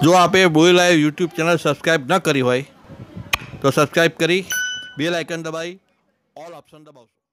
જો આપે બોલી લાઈવ यूट्यूब चैनल सब्सक्राइब न करी હોય तो सब्सक्राइब करी बेल आइकन दबाई ऑल ऑप्शन दबाओ।